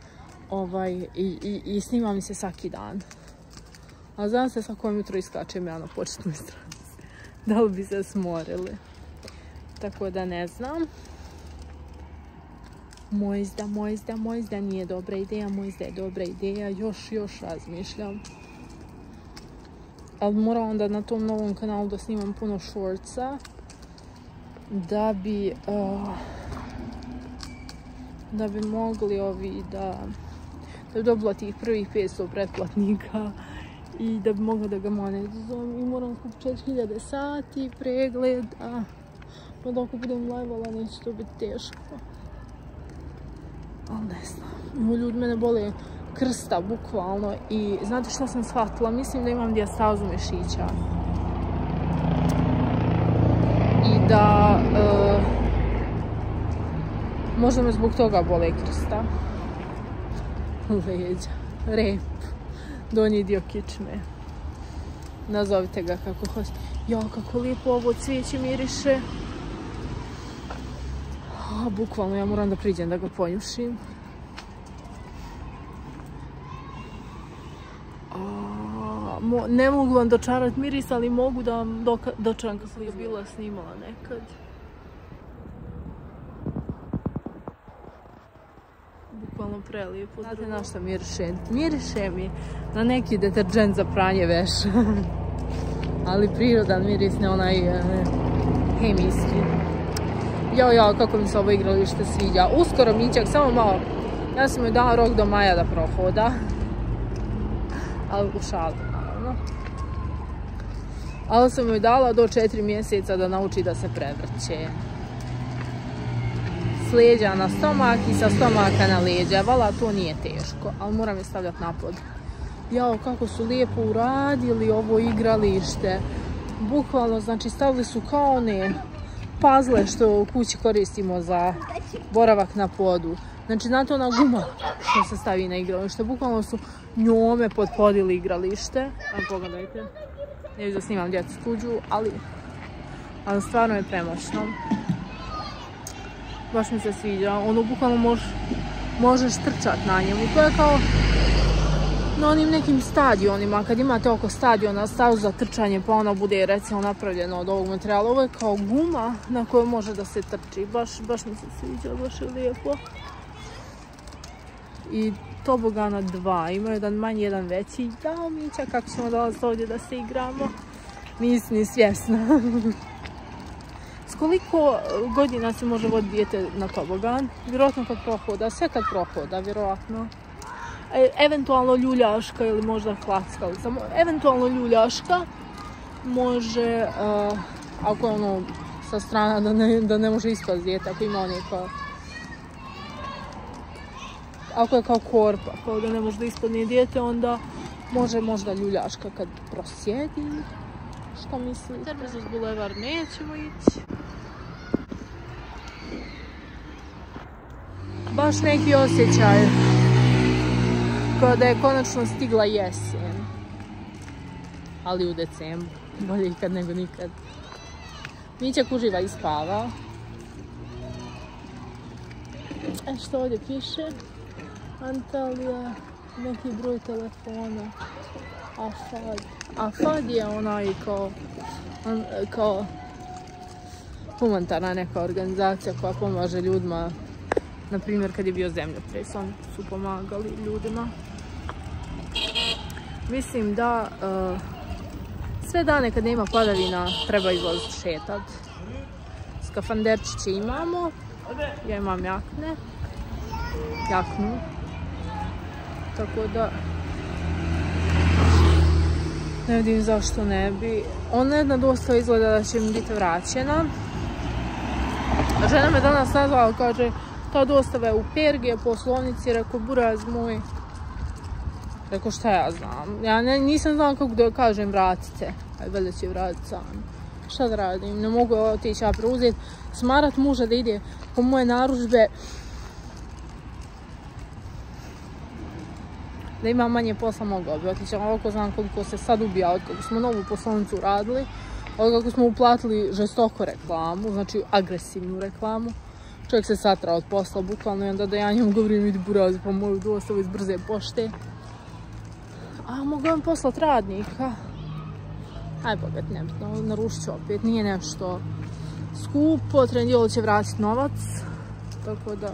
Speaker 1: I snima mi se svaki dan. A znam se svako jutro iskačem ja na početnoj stranici. Da li bi se smorili? Tako da ne znam. Možda nije dobra ideja, možda je dobra ideja, još razmišljam. Ali moram onda na tom novom kanalu da snimam puno shortsa da bi mogli ovi da bi dobila tih prvih 500 pretplatnika i da bi mogla da ga monetizujem i moram kupiti 4000 sati pregleda. Onda ako budem live-ala neće to biti teško. Ali ne znam. Ljudi mene bole krsta, bukvalno. I znate što sam shvatila? Mislim da imam dijastazu mišića. I da možda me zbog toga bole krsta. Leđa, rep, donji dio kičme. Nazovite ga kako hoćete. Ja, kako lijepo ovo cvijeće miriše. Bukvalno ja moram da priđem da ga ponjušim. Ne mogu vam dočarati miris, ali mogu da vam dočaram kako sam ga bila snimala nekad. Bukvalno prelijepo. Znate na što miriše? Miriše mi na neki deterđent za pranje veša. Ali prirodan miris, ne onaj hemijski. Jao, kako mi se ovo igralište sviđa. Uskoro Mićak, samo malo. Ja sam joj dala rok do maja da prohoda. Ali u šalu, naravno. Ali sam joj dala do 4 mjeseca da nauči da se prevrće. S leđa na stomak i sa stomaka na leđa. Vala, to nije teško, ali moram je stavljati napod. Jao, kako su lijepo uradili ovo igralište. Bukvalno, znači, stavili su kao one puzzle što u kući koristimo za boravak na podu. Znači, znate ona guma što se stavi na igralište. Bukvalno su njome potpodili igralište. A pogledajte. Ne vidim da snimam djecu tuđu, ali stvarno je premoćno. Baš mi se sviđa. Ono, bukvalno možeš trčati na njemu. To je kao na onim nekim stadionima. Kad imate oko stadiona stazu za trčanje, pa ono bude recimo napravljeno od ovog materijala. Ovo je kao guma na kojoj može da se trči. Baš mi se sviđa, baš je lijepo. I tobogana 2. Ima jedan manji, jedan veći. Jao, Mića, kako ćemo dolaziti ovdje da se igramo? Nisi ni svjesna. S koliko godina se može voditi dijete na tobogan? Vjerojatno kad prohoda. Sve kad prohoda, vjerojatno. Eventualno ljuljaška ili možda klackalica. Eventualno ljuljaška može, ako je ono sa strana da ne može ispast dijete, ako ima one kao... Ako je kao korpa, kao da ne može da ispadne dijete, onda može možda ljuljaška kad prosjedi. Šta mislite? Termezus bulevar nećemo ići. Baš neki osjećaj kao da je konačno stigla jesen. Ali u decembru. Bolje ikad nego nikad. Mićak uživa i spava. Što ovdje piše? Antalija, neki broj telefona. AFAD je onaj kao humanitarna neka organizacija koja pomaže ljudima. Na primjer, kad je bio zemljotres, oni su pomagali ljudima. Mislim da sve dane kad nema padavina treba izlaziti šetat. Skafanderčiće imamo, ja imam jakne. jaknu. Tako da ne vidim zašto ne bi. Ona jedna dostava izgleda da će mi biti vraćena. Žena me danas nazvala, kaže, ta dostava je u Perge, poslovnici, rekao, buraz moj. Rekao, šta ja znam? Ja nisam znala kako da kažem, vratite. Ajde, valjda će vratiti sami. Šta da radim? Ne mogu otići ja preuzeti. Smarat muža da ide po moje narudžbe. Da ima manje posla, mogao bi otići. Ovako znam koliko se sad ubija od kako smo novu poslovnicu radili. Od kako smo uplatili žestoko reklamu, znači agresivnu reklamu. Čovjek se satra od posla, bukvalno, i onda da ja njom govorim, idi buraz po moju dostavu iz brze pošte. A mogu vam poslat radnika. Aj bogat, nebitno, narušit ću opet, nije nešto skupo, Trendyol će vratiti novac, tako da...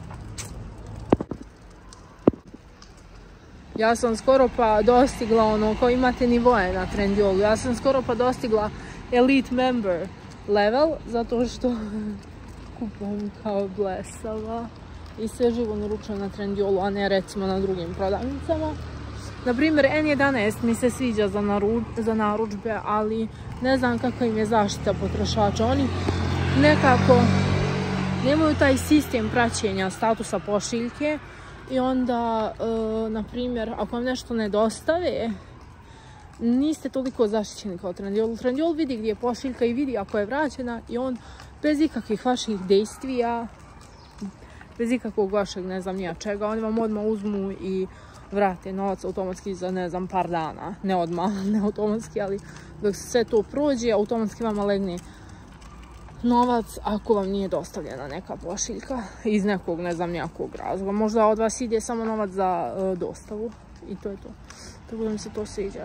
Speaker 1: Ja sam skoro pa dostigla ono, kao imate nivoje na Trendyolu, ja sam skoro pa dostigla Elite Member level, zato što kupujem kao blesava i sve živo naručujem na Trendyolu, a ne recimo na drugim prodavnicama. Naprimjer, N11 mi se sviđa za narudžbe, ali ne znam kakva im je zaštita potrošača. Oni nekako nemaju taj sistem praćenja statusa pošiljke i onda, naprimjer, ako vam nešto ne dostave, niste toliko zaštićeni kao Trendyol. Trendyol vidi gdje je pošiljka i vidi ako je vraćena i on bez ikakvih vaših dejstvija, bez ikakvog vašeg ne znam nija čega, oni vam odmah uzmu i vrate novac automatski za ne znam par dana, ne odmah, ne automatski, ali dok sve to prođe, automatski vama legne novac ako vam nije dostavljena neka pošiljka iz nekog ne znam nijakog razloga. Možda od vas ide samo novac za dostavu i to je to. Tako da mi se to sviđa.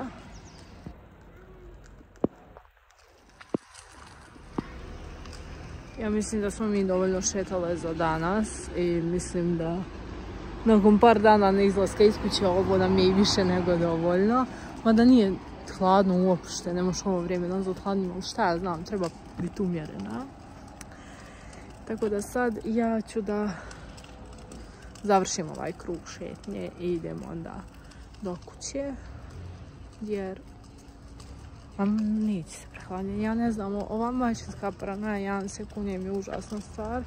Speaker 1: Ja mislim da smo mi dovoljno šetale za danas i mislim da nakon par dana na izlaska iz kuće ovo nam je i više nego dovoljno. Mada nije hladno uopšte, ne možeš ovo vrijeme nazvat hladnim, ali šta ja znam, treba biti umjerena. Tako da sad ja ću da završim ovaj krug šetnje i idemo onda do kuće. Jer neće se prehladnje. Ja ne znam, ova majčinska paranoja 1 sekund je mi užasna stvar.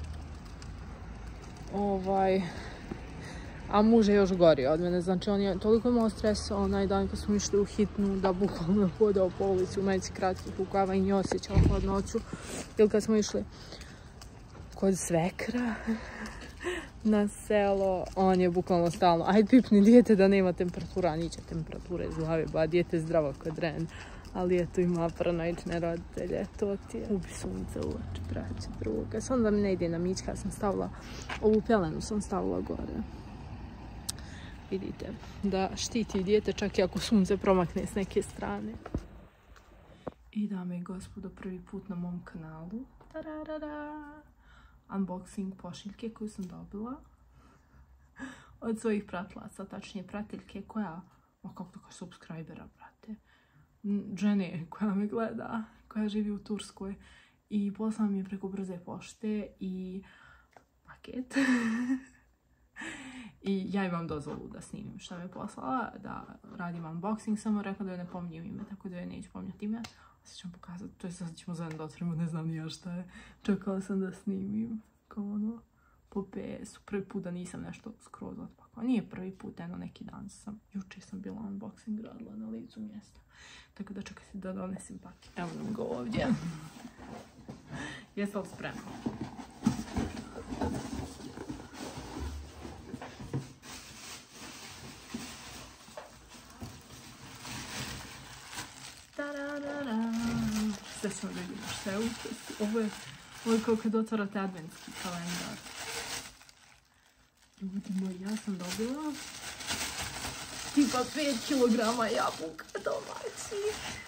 Speaker 1: A muž je još gori od mene, znači on je toliko imao stresa onaj dan kad smo išli u hitnu da bukvalno hodao po ulici u majici kratkih rukava i nije osjećao hladnoću. Ili kad smo išli kod svekra na selo, on je bukvalno stalno, ajde pipni dijete da nema temperatura, niće temperatura iz glave, ba dijete zdravo kod ren. Ali eto ima paranoične roditelje, to ti je. Ubi sunce u oči, braće druga. Sam da mi ne ide na mićka, sam stavila, ovu pelenu sam stavila gore. Vidite, da štiti dijete čak i ako sunce promakne s neke strane. I dame i gospodo, prvi put na mom kanalu. Tararara! Unboxing pošiljke koju sam dobila od svojih pratilaca, tačnije pratiljke koja, kako to kaže, subscribera, brate. Žene koja me gleda, koja živi u Turskoj i poslala mi je preko brze pošte i paket. I ja imam dozvolu da snimim što me poslala, da radim unboxing, samo rekla da joj ne pominjem ime, tako da joj neću pominjati ime. Sad ću vam pokazati, to je sad ćemo zajedno da otvorimo, ne znam ni ja šta je. Čekala sam da snimim, kao ono, po PS-u. Prvi put da nisam nešto skroz otpakala. Nije prvi put, eno neki dan sam, jučer sam bila unboxing radila na licu mjesta. Tako da čekajte da donesim paket. Evo nam ga ovdje. Jeste li spremni? Sad ćemo da vidimo šta je uspjeti. Ovo je kao kad otvarate adventski kalendar. Ljudi moji, ja sam dobila tipa 5 kilograma jabuka domaći.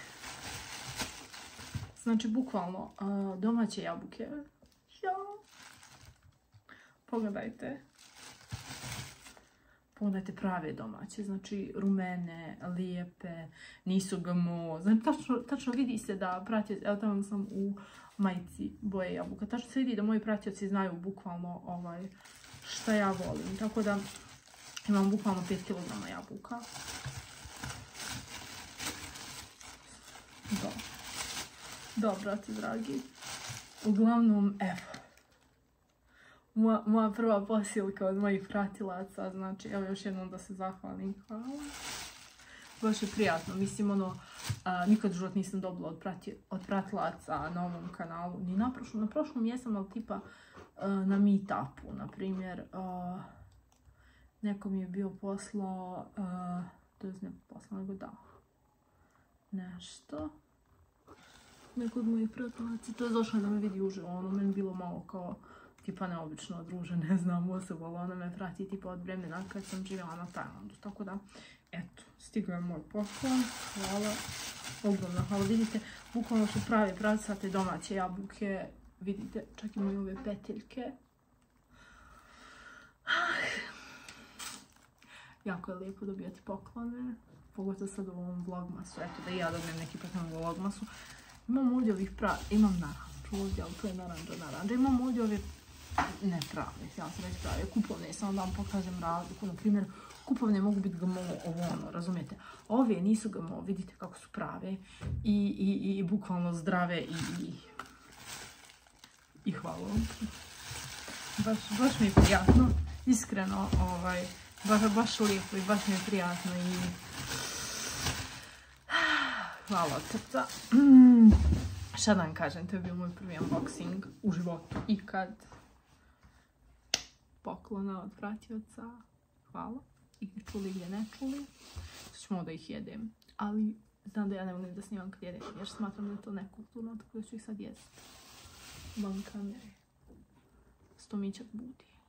Speaker 1: Znači, bukvalno domaće jabuke. Pogledajte. Pogledajte prave domaće, znači rumene, lijepe, nisu GMO. Znači, tačno vidi se da pratioci, evo tamo sam u majici boje jabuka, tačno se vidi da moji pratioci znaju bukvalno šta ja volim. Tako da imam bukvalno 5 kg jabuka. Da, brate dragi. Uglavnom, evo. Moja prva posilka od mojih pratilaca, znači, evo još jednom da se zahvalim. Hvala. Baš je prijatno, mislim, ono, nikad u život nisam dobila od pratilaca na ovom kanalu, ni na prošlom jesam, ali tipa na meetupu, na primjer, neko mi je bio poslao, to je neko poslao, nego da, nešto, neko od mojih pratilaca, to je došlo da me vidi uživo, ono, meni bilo malo kao, tipa neobično druže, ne znam osobu, ali ona me prati tipa od vremena kad sam živjela na Tajlandu, tako da, eto, stigao je moj poklon, hvala, ogromno hvala, vidite, bukvalno su prave pravcate domaće jabuke, vidite, čak imaju ove peteljke. Jako je lijepo dobijati poklone, pogotovo sad u ovom vlogmasu, eto da i ja dobijem neki poklon u vlogmasu. Imam ovdje ovih imam naranđu ovdje, ali to je naranđa, imam ovdje ove, ne prave, ja sam reći prave, kupovne, samo da vam pokažem razliku, na primjer, kupovne mogu biti GMO, ovo ono, razumijete? Ove nisu GMO, vidite kako su prave i bukvalno zdrave i hvala vam. Baš mi je prijatno, iskreno, baš lijepo i baš mi je prijatno i hvala crta. Šta da vam kažem, to je bio moj prvi unboxing u životu ikad. Poklona od pratioca, hvala. I čuli gdje ne čuli, ćemo da ih jedem. Ali znam da ja ne volim da snimam kad jedem, jer smatram da je to nekulturno, tako da ću ih sad jesti. Van kamere. Stomićak budi.